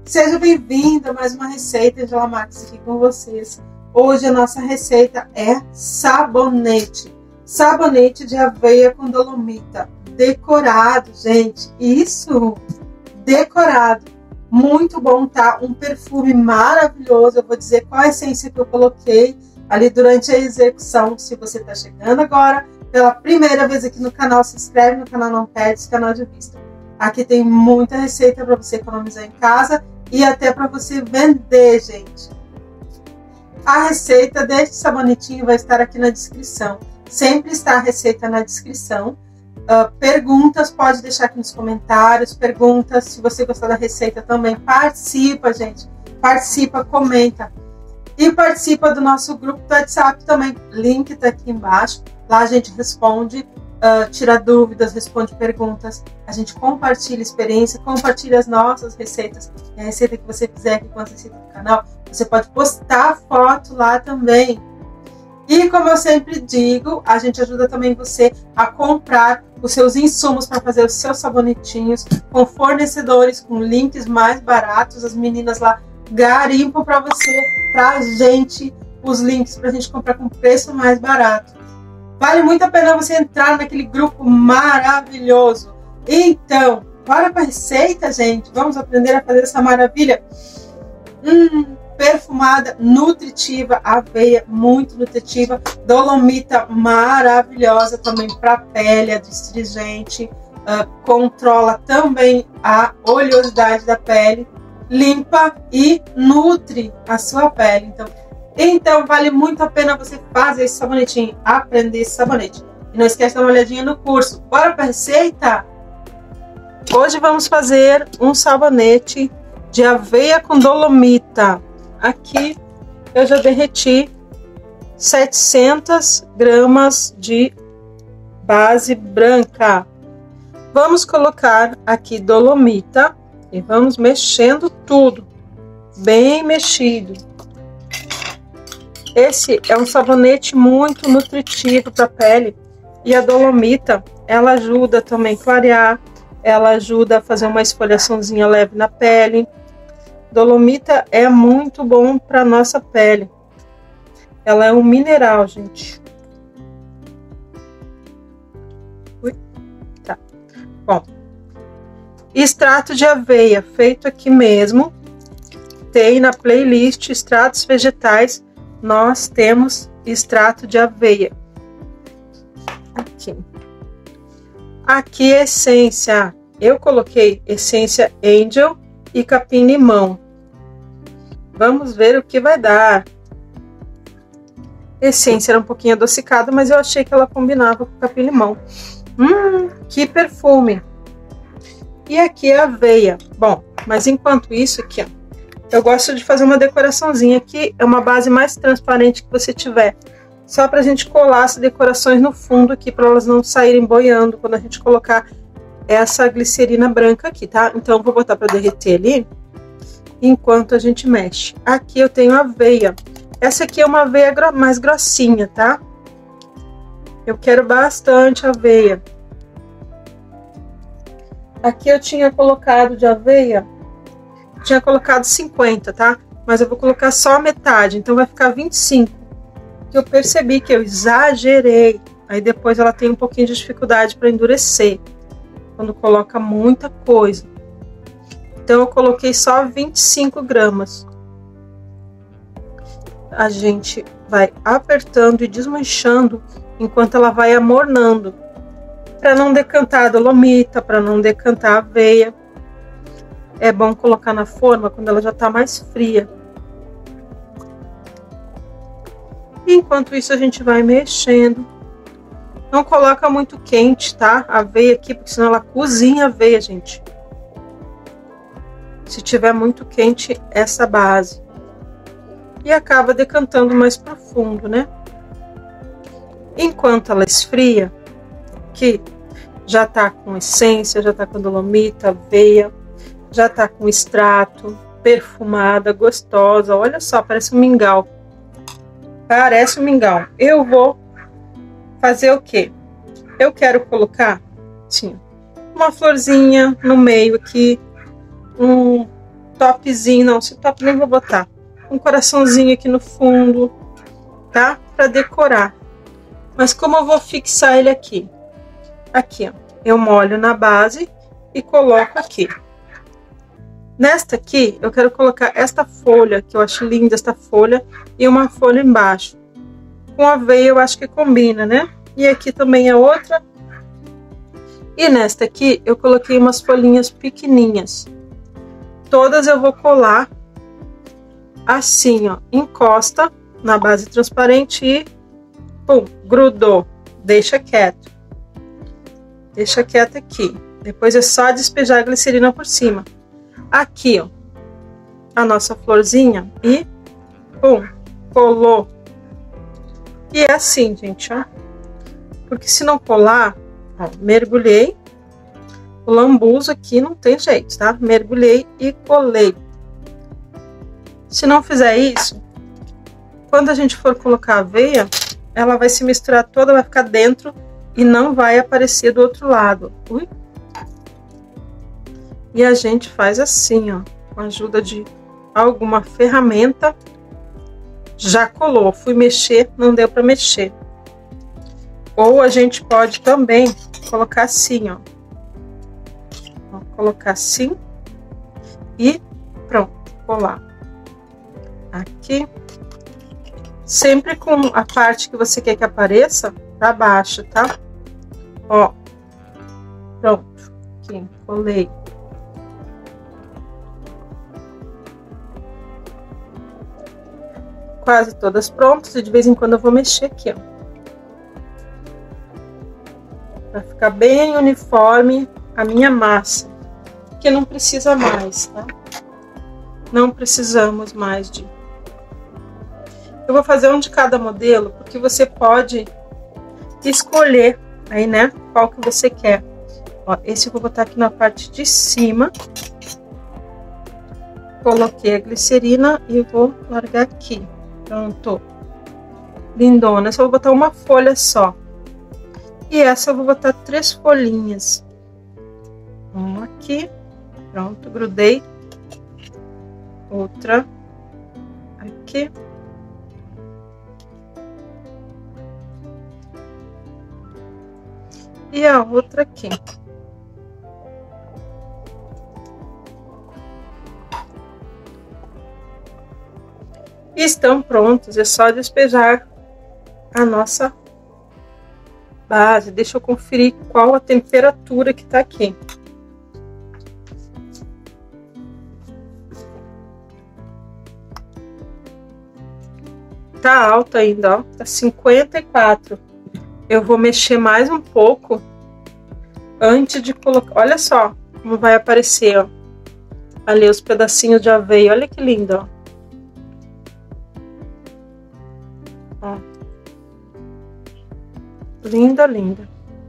Seja bem-vindo a mais uma receita Angela Marques aqui com vocês. Hoje a nossa receita é sabonete. Sabonete de aveia com dolomita. Decorado, gente. Isso! Decorado. Muito bom, tá? Um perfume maravilhoso. Eu vou dizer qual a essência que eu coloquei ali durante a execução. Se você está chegando agora pela primeira vez aqui no canal, se inscreve no canal, não perde esse canal de vista. Aqui tem muita receita para você economizar em casa e até para você vender, gente. A receita deste sabonetinho vai estar aqui na descrição. Sempre está a receita na descrição. Perguntas, pode deixar aqui nos comentários. Perguntas, se você gostar da receita também, participa, gente. Participa, comenta. E participa do nosso grupo do WhatsApp também. Link está aqui embaixo. Lá a gente responde, tira dúvidas, responde perguntas. A gente compartilha experiência, compartilha as nossas receitas. E a receita que você fizer aqui com a receita do canal, você pode postar foto lá também. E como eu sempre digo, a gente ajuda também você a comprar os seus insumos para fazer os seus sabonetinhos com fornecedores, com links mais baratos. As meninas lá garimpam para você, pra gente, os links para a gente comprar com preço mais barato. Vale muito a pena você entrar naquele grupo maravilhoso. Então, bora para a receita, gente. Vamos aprender a fazer essa maravilha. Perfumada, nutritiva, aveia muito nutritiva, dolomita maravilhosa também para pele, adstringente, controla também a oleosidade da pele, limpa e nutre a sua pele. Então vale muito a pena você fazer esse sabonetinho, aprender esse sabonete. E não esquece de dar uma olhadinha no curso. Bora para a receita? Hoje vamos fazer um sabonete de aveia com dolomita. Aqui eu já derreti 700 gramas de base branca. Vamos colocar aqui dolomita e vamos mexendo tudo, bem mexido. Esse é um sabonete muito nutritivo para a pele e a dolomita, ela ajuda também a clarear, ela ajuda a fazer uma esfoliaçãozinha leve na pele. Dolomita é muito bom para nossa pele. Ela é um mineral, gente. Tá. Bom. Extrato de aveia, feito aqui mesmo. Tem na playlist extratos vegetais. Nós temos extrato de aveia. Aqui essência. Eu coloquei essência Angel e capim-limão. Vamos ver o que vai dar. Essência era um pouquinho adocicada, mas eu achei que ela combinava com capim-limão. Que perfume! E aqui é aveia. Bom, mas enquanto isso aqui, ó, eu gosto de fazer uma decoraçãozinha aqui. É uma base mais transparente que você tiver. Só pra gente colar as decorações no fundo aqui, para elas não saírem boiando quando a gente colocar essa glicerina branca aqui, tá? Então, vou botar para derreter ali, enquanto a gente mexe. Aqui eu tenho aveia. Essa aqui é uma aveia mais grossinha, tá? Eu quero bastante aveia. Aqui eu tinha colocado de aveia, tinha colocado 50, tá? Mas eu vou colocar só a metade, então vai ficar 25. Que eu percebi que eu exagerei. Aí depois ela tem um pouquinho de dificuldade para endurecer quando coloca muita coisa. Então eu coloquei só 25 gramas. A gente vai apertando e desmanchando enquanto ela vai amornando, para não decantar a dolomita, para não decantar a aveia. É bom colocar na forma quando ela já está mais fria. Enquanto isso a gente vai mexendo. Não coloca muito quente, tá? A aveia aqui, porque senão ela cozinha a aveia, gente. Se tiver muito quente, essa base. E acaba decantando mais profundo, né? Enquanto ela esfria, que já tá com essência, já tá com dolomita, aveia, já tá com extrato, perfumada, gostosa. Olha só, parece um mingau. Parece um mingau. Eu vou fazer o quê? Eu quero colocar, sim, uma florzinha no meio aqui, topzinho, não, esse top nem vou botar. Um coraçãozinho aqui no fundo, tá? Pra decorar. Mas como eu vou fixar ele aqui? Aqui, ó. Eu molho na base e coloco aqui. Nesta aqui, eu quero colocar esta folha, que eu acho linda esta folha, e uma folha embaixo. Com aveia eu acho que combina, né? E aqui também é outra. E nesta aqui, eu coloquei umas folhinhas pequenininhas. Todas eu vou colar assim, ó. Encosta na base transparente e pum, grudou. Deixa quieto. Deixa quieto aqui. Depois é só despejar a glicerina por cima. Aqui, ó, a nossa florzinha e pum, colou. E é assim, gente, ó. Porque se não colar, ó, mergulhei. O lambuzo aqui não tem jeito, tá? Mergulhei e colei. Se não fizer isso, quando a gente for colocar a aveia, ela vai se misturar toda, vai ficar dentro e não vai aparecer do outro lado. Ui. E a gente faz assim, ó, com a ajuda de alguma ferramenta. Já colou, fui mexer, não deu para mexer. Ou a gente pode também colocar assim, ó. Colocar assim e pronto, colar. Aqui. Sempre com a parte que você quer que apareça para baixo, tá? Ó. Pronto. Aqui, colei. Quase todas prontas, e de vez em quando eu vou mexer aqui, ó. Pra ficar bem uniforme a minha massa. Porque não precisa mais, tá? Não precisamos mais de... Eu vou fazer um de cada modelo, porque você pode escolher aí, né? Qual que você quer. Ó, esse eu vou botar aqui na parte de cima. Coloquei a glicerina e vou largar aqui. Pronto. Lindona. Essa eu vou botar uma folha só. E essa eu vou botar 3 folhinhas. Uma aqui. Pronto, grudei. Outra aqui. E a outra aqui. Estão prontos, é só despejar a nossa base. Deixa eu conferir qual a temperatura que tá aqui. Tá alta ainda, ó, tá 54. Eu vou mexer mais um pouco antes de colocar. Olha só como vai aparecer, ó, ali os pedacinhos de aveia. Olha que lindo, ó. Ó. Linda, linda.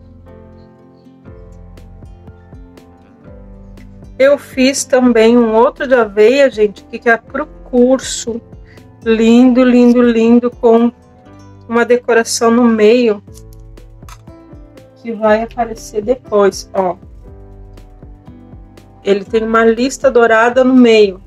Eu fiz também um outro de aveia, gente, que é pro curso. Lindo, lindo, lindo, com uma decoração no meio que vai aparecer depois, ó. Ele tem uma lista dourada no meio.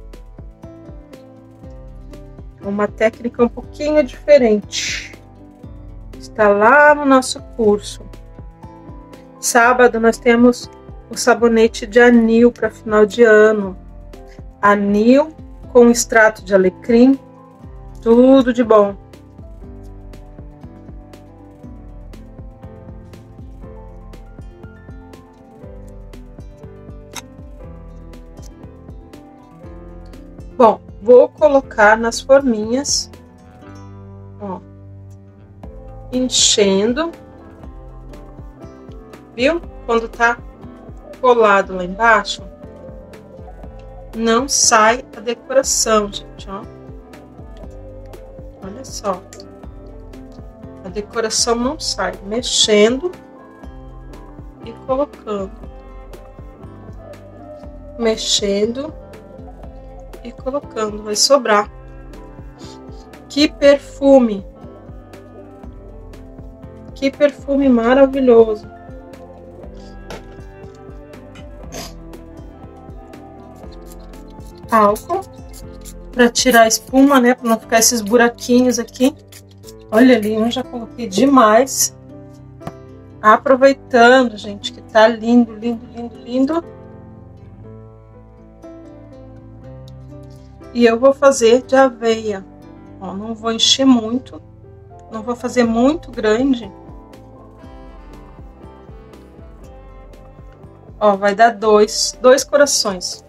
Uma técnica um pouquinho diferente. Está lá no nosso curso. Sábado nós temos o sabonete de anil para final de ano. Anil com extrato de alecrim. Tudo de bom. Bom, vou colocar nas forminhas, ó, enchendo, viu? Quando tá colado lá embaixo, não sai a decoração, gente, ó. Olha só, a decoração não sai, mexendo e colocando, mexendo e colocando, vai sobrar. Que perfume maravilhoso. álcool para tirar a espuma, né? Para não ficar esses buraquinhos aqui. Olha ali, eu já coloquei demais. Aproveitando, gente, que tá lindo, lindo, lindo, lindo. E eu vou fazer de aveia. Ó, não vou encher muito. Não vou fazer muito grande. Ó, vai dar dois corações.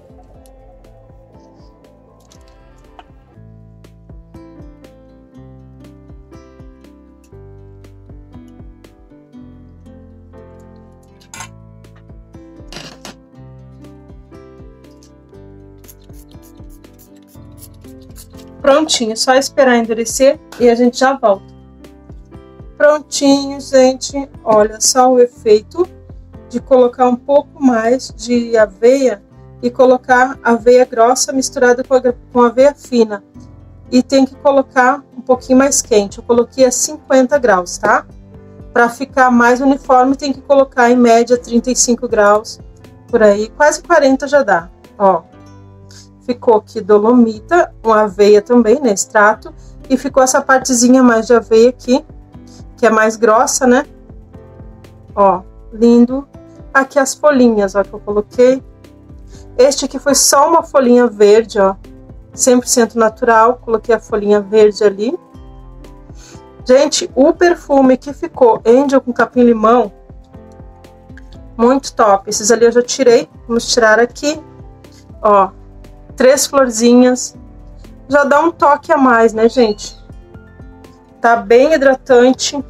Prontinho, só esperar endurecer e a gente já volta. Prontinho, gente. Olha só o efeito de colocar um pouco mais de aveia e colocar aveia grossa misturada com aveia fina. E tem que colocar um pouquinho mais quente. Eu coloquei a 50 graus, tá? Para ficar mais uniforme, tem que colocar em média 35 graus, por aí. Quase 40 já dá, ó. Ficou aqui dolomita, uma aveia também, né, extrato. E ficou essa partezinha mais de aveia aqui, que é mais grossa, né? Ó, lindo. Aqui as folhinhas, ó, que eu coloquei. Este aqui foi só uma folhinha verde, ó. 100% natural. Coloquei a folhinha verde ali. Gente, o perfume que ficou Angel com capim-limão, muito top. Esses ali eu já tirei. Vamos tirar aqui. Ó, 3 florzinhas. Já dá um toque a mais, né, gente? Tá bem hidratante.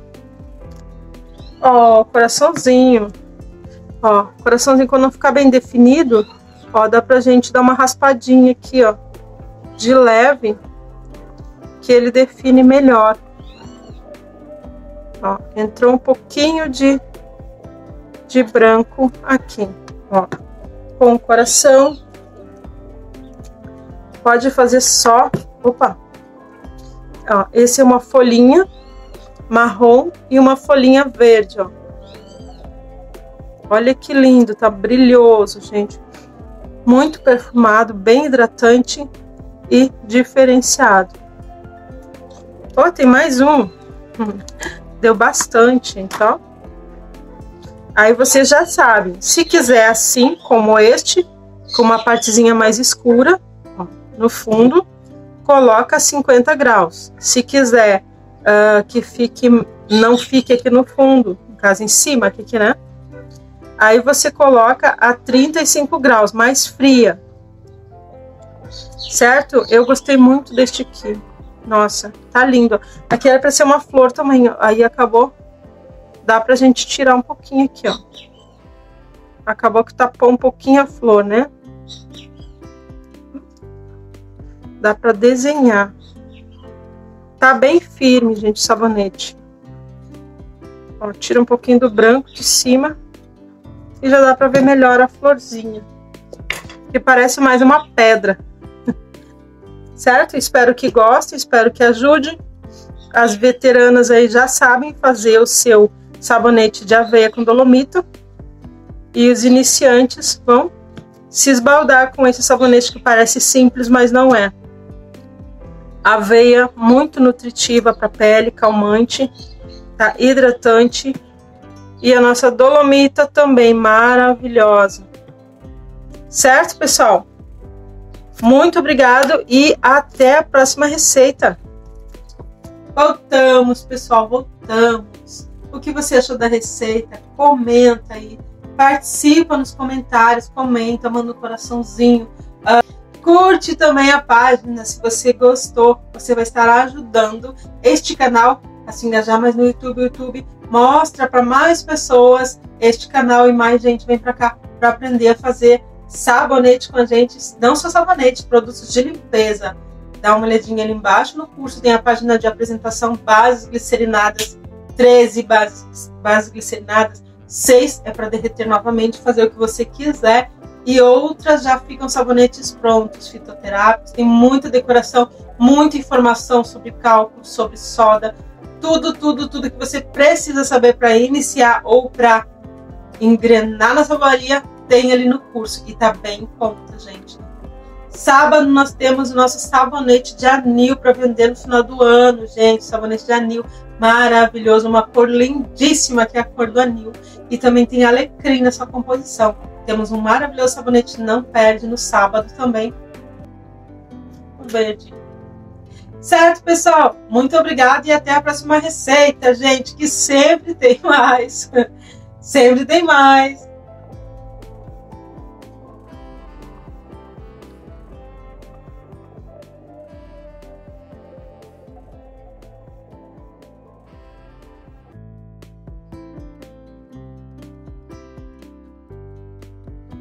Ó, coraçãozinho. Ó, coraçãozinho quando não ficar bem definido, ó, dá pra gente dar uma raspadinha aqui, ó, de leve, que ele define melhor. Ó, entrou um pouquinho de branco aqui, ó, com o coração. Pode fazer só, opa, ó, esse é uma folhinha marrom e uma folhinha verde, ó. Olha que lindo, tá brilhoso, gente. Muito perfumado, bem hidratante e diferenciado. Ó, tem mais um. Deu bastante, então. Aí vocês já sabem, se quiser assim, como este, com uma partezinha mais escura, ó, no fundo, coloca 50 graus. Se quiser que não fique aqui no fundo, no caso em cima, aqui, né? Aí você coloca a 35 graus, mais fria. Certo? Eu gostei muito deste aqui. Nossa, tá lindo. Aqui era pra ser uma flor também, aí acabou. Dá pra gente tirar um pouquinho aqui, ó. Acabou que tapou um pouquinho a flor, né? Dá pra desenhar. Tá bem firme, gente, o sabonete. Ó, tira um pouquinho do branco de cima. E já dá pra ver melhor a florzinha. Que parece mais uma pedra. Certo? Espero que gostem, espero que ajude. As veteranas aí já sabem fazer o seu sabonete de aveia com dolomita. E os iniciantes vão se esbaldar com esse sabonete que parece simples, mas não é. Aveia muito nutritiva para a pele, calmante, tá? Hidratante. E a nossa dolomita também maravilhosa. Certo, pessoal? Muito obrigado e até a próxima receita. Voltamos, pessoal, voltamos. O que você achou da receita? Comenta aí. Participa nos comentários, comenta, manda um coraçãozinho. Curte também a página, se você gostou. Você vai estar ajudando este canal a se engajar mais no YouTube. O YouTube mostra para mais pessoas este canal e mais gente vem para cá para aprender a fazer sabonete com a gente. Não só sabonete, produtos de limpeza. Dá uma olhadinha ali embaixo no curso, tem a página de apresentação, bases glicerinadas, 13 bases glicerinadas, 6 é para derreter novamente, fazer o que você quiser. E outras já ficam sabonetes prontos, fitoterápicos, tem muita decoração, muita informação sobre cálculo, sobre soda, tudo que você precisa saber para iniciar ou para engrenar na sabonete tem ali no curso e tá bem em conta, gente. Sábado nós temos o nosso sabonete de anil para vender no final do ano, gente. Sabonete de anil maravilhoso, uma cor lindíssima que é a cor do anil. E também tem alecrim na sua composição. Temos um maravilhoso sabonete, não perde, no sábado também. Um verde. Certo, pessoal? Muito obrigada e até a próxima receita, gente, que sempre tem mais. Sempre tem mais.